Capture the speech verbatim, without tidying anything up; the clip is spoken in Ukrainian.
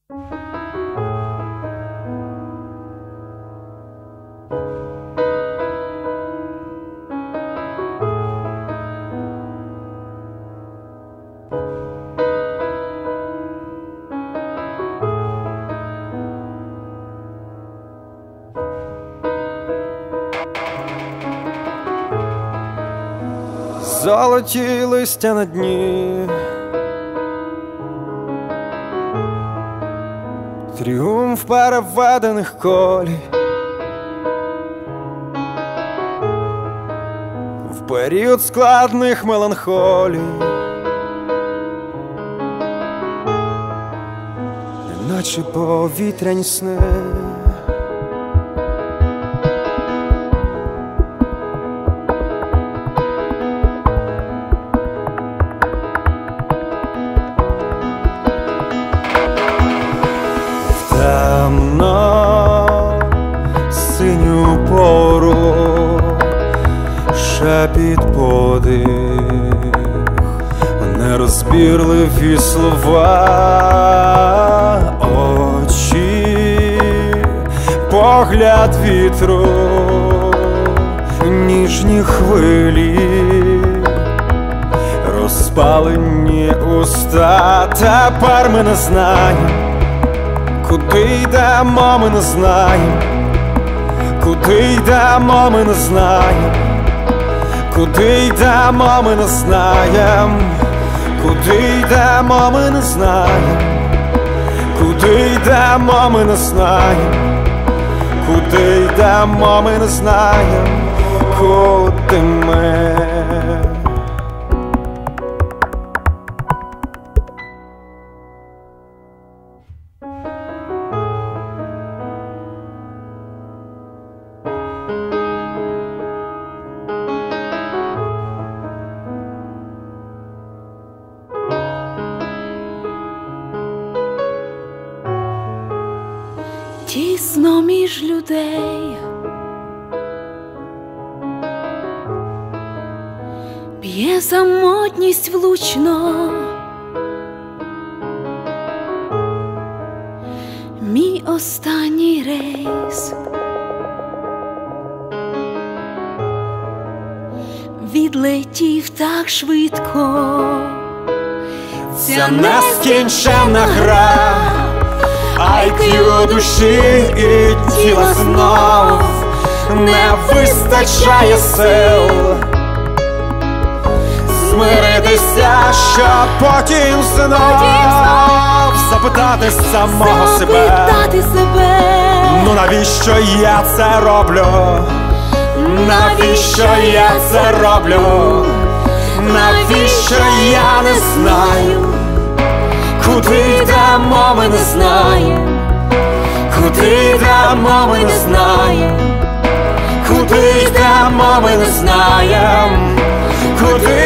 Золоті листя на дні, тріумф переведених колій, в період складних меланхолій, неначе повітряні сни. Синю пору, шепіт, подих, нерозбірливі слова, очі, погляд вітру, ніжні хвилі, розпалені уста. Тепер ми не знаємо, куди йдемо, ми не знаємо, куди йдемо, ми не знаємо, куди йдемо, ми не знаємо, куди йдемо, ми не знаємо, куди йдемо, ми не знаємо, куди йдемо, ми не знаємо, куди ми. Тісно між людей, б'є самотність влучно, мій останній рейс відлетів так швидко. Ця нескінченна гра ай к'ю душі і тіла знов не вистачає сил змиритися, щоб потім знов запитати самого себе, ну навіщо я це роблю, навіщо я це роблю, навіщо я не знаю, куди йдемо, ми не знаємо, куди йдемо, ми не знаємо, куди йдемо, ми не знаємо, куди